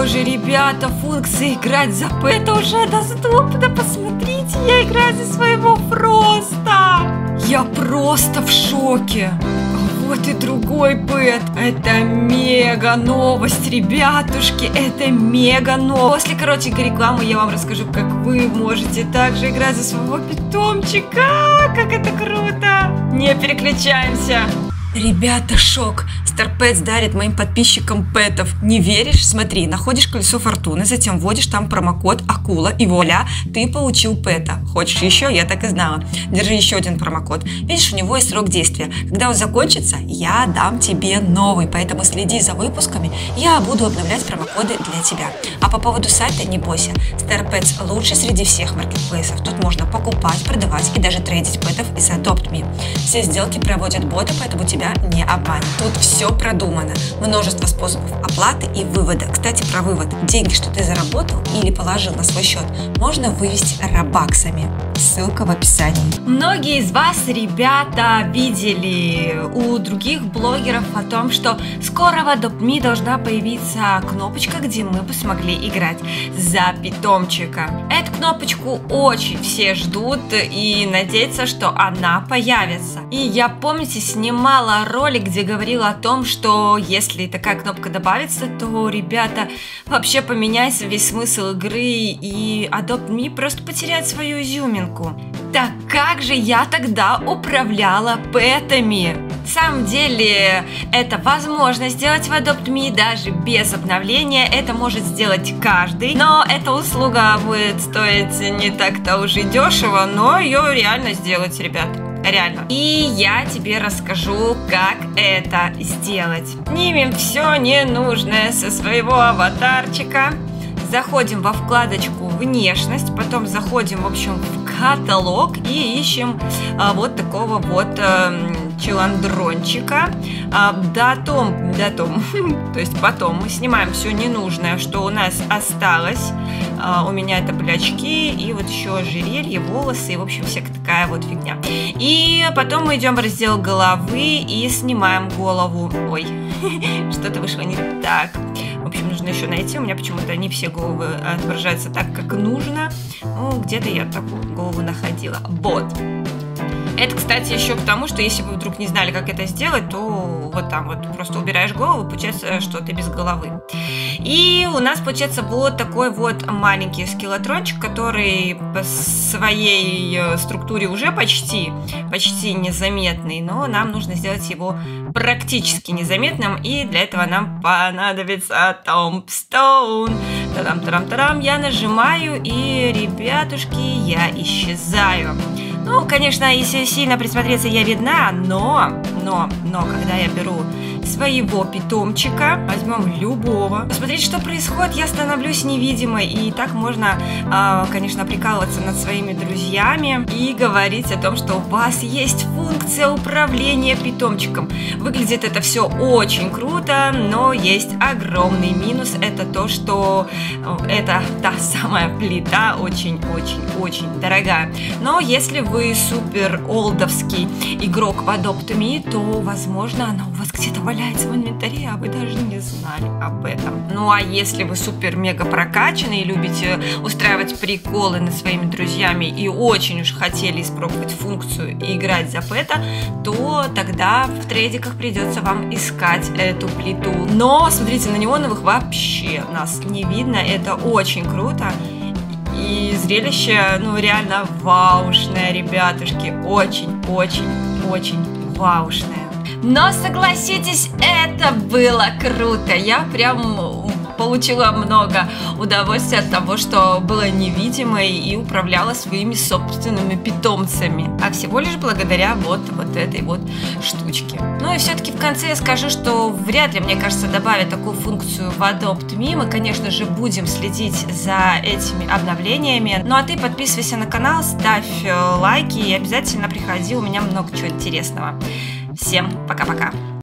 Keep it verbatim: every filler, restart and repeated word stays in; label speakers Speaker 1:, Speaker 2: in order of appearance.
Speaker 1: боже, ребята, функция играть за пэта уже доступна. Посмотрите, я играю за своего Фроста. Я просто в шоке. Вот и другой пэт. Это мега новость, ребятушки. Это мега новость. После коротенькой рекламы я вам расскажу, как вы можете также играть за своего питомчика. Как это круто. Не переключаемся. Ребята, шок. Старпэтс дарит моим подписчикам пэтов. Не веришь? Смотри, находишь колесо фортуны, затем вводишь там промокод Акула, и вуаля, ты получил пэта. Хочешь еще? Я так и знала. Держи еще один промокод. Видишь, у него есть срок действия. Когда он закончится, я дам тебе новый. Поэтому следи за выпусками, я буду обновлять промокоды для тебя. А по поводу сайта не бойся. Старпэтс лучший среди всех маркетплейсов. Тут можно покупать, продавать и даже трейдить пэтов из Adopt Me. Все сделки проводят боты, поэтому тебя не обманет. Тут все продумано. Множество способов оплаты и вывода. Кстати, про вывод. Деньги, что ты заработал или положил на свой счет, можно вывести робаксами. Ссылка в описании. Многие из вас, ребята, видели у других блогеров о том, что скоро в Adopt Me должна появиться кнопочка, где мы бы смогли играть за питомчика. Эту кнопочку очень все ждут и надеются, что она появится. И я, помните, снимала ролик, где говорила о том, что если такая кнопка добавится, то, ребята, вообще поменяется весь смысл игры, и Adopt Me просто потеряет свою изюминку. Так как же я тогда управляла пэтами? На самом деле, это возможно сделать в Adopt Me даже без обновления. Это может сделать каждый, но эта услуга будет стоить не так-то уж и дешево, но ее реально сделать, ребят. Реально. И я тебе расскажу, как это сделать. Снимем все ненужное со своего аватарчика. Заходим во вкладочку «Внешность», потом заходим, в общем, в каталог и ищем а, вот такого вот а, челандрончика. А, датом, датом, то есть потом мы снимаем все ненужное, что у нас осталось. А, у меня это были очки и вот еще ожерелье, волосы и, в общем, всякая такая вот фигня. И потом мы идем в раздел головы и снимаем голову. Ой, что-то вышло не так. В общем, нужно еще найти. У меня почему-то не все головы отображаются так, как нужно. Ну, где-то я такую голову находила. Вот. Это, кстати, еще к тому, что если вы вдруг не знали, как это сделать, то вот там вот просто убираешь голову, получается, что ты без головы. И у нас получается вот такой вот маленький скелетрончик, который по своей структуре уже почти, почти незаметный, но нам нужно сделать его практически незаметным, и для этого нам понадобится Tombstone. Тарам-тарам-тарам, я нажимаю, и, ребятушки, я исчезаю. Ну, конечно, если сильно присмотреться, я видна, но, но, но, когда я беру своего питомчика, возьмем любого. Посмотрите, что происходит, я становлюсь невидимой, и так можно, э, конечно, прикалываться над своими друзьями и говорить о том, что у вас есть функция управления питомчиком. Выглядит это все очень круто, но есть огромный минус, это то, что это та самая плита очень-очень-очень дорогая. Но если вы супер олдовский игрок в Adopt Me, то, возможно, она у вас где-то валяется в инвентаре, а вы даже не знали об этом. Ну а если вы супер-мега прокачанный и любите устраивать приколы над своими друзьями и очень уж хотели испробовать функцию и играть за пэта, то тогда в трейдиках придется вам искать эту плиту. Но смотрите, на неоновых вообще нас не видно, это очень круто. И зрелище, ну, реально ваушное, ребятушки. Очень-очень-очень ваушное. Но согласитесь, это было круто. Я прям получила много удовольствия от того, что была невидимой и управляла своими собственными питомцами. А всего лишь благодаря вот, вот этой вот штучке. Ну и все-таки в конце я скажу, что вряд ли, мне кажется, добавят такую функцию в Adopt Me. Мы, конечно же, будем следить за этими обновлениями. Ну а ты подписывайся на канал, ставь лайки и обязательно приходи, у меня много чего интересного. Всем пока-пока!